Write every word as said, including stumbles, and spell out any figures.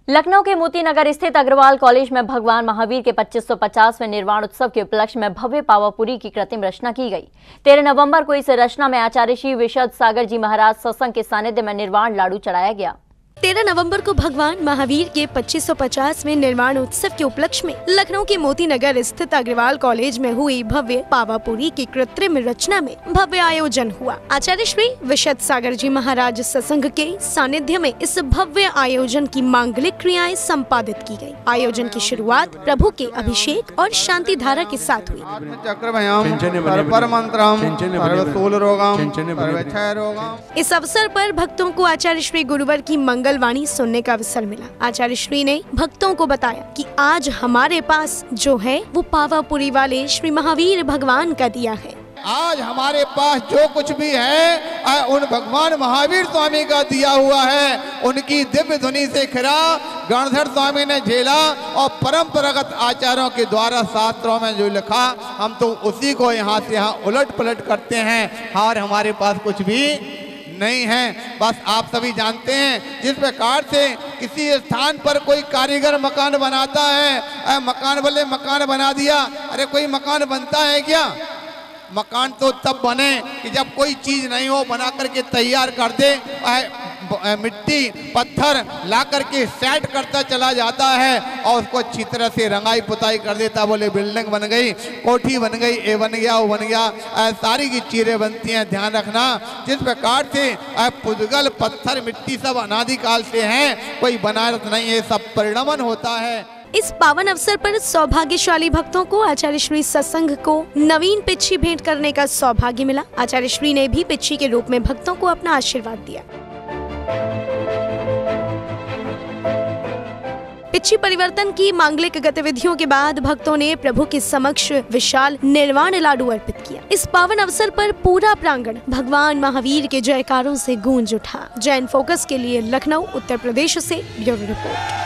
लखनऊ के मोती नगर स्थित अग्रवाल कॉलेज में भगवान महावीर के पच्चीस सौ पचासवें निर्वाण उत्सव के उपलक्ष्य में भव्य पावापुरी की कृत्रिम रचना की गई। तेरह नवंबर को इस रचना में आचार्य श्री विशद सागर जी महाराज सत्संग के सानिध्य में निर्वाण लाडू चढ़ाया गया। तेरह नवंबर को भगवान महावीर के पच्चीस सौ पचासवें निर्वाण उत्सव के उपलक्ष्य में लखनऊ के मोती नगर स्थित अग्रवाल कॉलेज में हुई भव्य पावापुरी की कृत्रिम रचना में भव्य आयोजन हुआ। आचार्य श्री विशद सागर जी महाराज सत्संग के सानिध्य में इस भव्य आयोजन की मांगलिक क्रियाएं संपादित की गयी। आयोजन की शुरुआत प्रभु के अभिषेक और शांति धारा के साथ हुई। इस अवसर पर भक्तों को आचार्य श्री गुरुवर की मंगलवाणी सुनने का अवसर मिला। आचार्य श्री ने भक्तों को बताया कि आज हमारे पास जो है वो पावापुरी वाले श्री महावीर भगवान का दिया है। आज हमारे पास जो कुछ भी है उन भगवान महावीर स्वामी का दिया हुआ है। उनकी दिव्य ध्वनि से खिरा गणधर स्वामी ने झेला और परंपरागत आचार्यों के द्वारा शास्त्रों में जो लिखा हम तो उसी को यहाँ से यहाँ उलट पलट करते हैं और हमारे पास कुछ भी नहीं है। बस आप सभी जानते हैं जिस प्रकार से किसी स्थान पर कोई कारीगर मकान बनाता है, मकान वाले मकान बना दिया, अरे कोई मकान बनता है क्या? मकान तो तब बने कि जब कोई चीज नहीं हो बना करके तैयार कर दे, मिट्टी पत्थर ला करके सेट करता चला जाता है और उसको अच्छी तरह से रंगाई पुताई कर देता, बोले बिल्डिंग बन गई, कोठी बन गई, ए बन गया वो बन गया, सारी की चीजें बनती हैं। ध्यान रखना जिस प्रकार से पुद्गल पत्थर मिट्टी सब अनादिकाल से हैं, कोई बनारस नहीं है, सब परिणमन होता है। इस पावन अवसर पर सौभाग्यशाली भक्तों को आचार्य श्री सत्संग को नवीन पिच्छी भेंट करने का सौभाग्य मिला। आचार्य श्री ने भी पिच्छी के रूप में भक्तों को अपना आशीर्वाद दिया। पिच्छी परिवर्तन की मांगलिक गतिविधियों के बाद भक्तों ने प्रभु के समक्ष विशाल निर्वाण लाडू अर्पित किया। इस पावन अवसर पर पूरा प्रांगण भगवान महावीर के जयकारों से गूंज उठा। जैन फोकस के लिए लखनऊ उत्तर प्रदेश से ब्यूरो रिपोर्ट।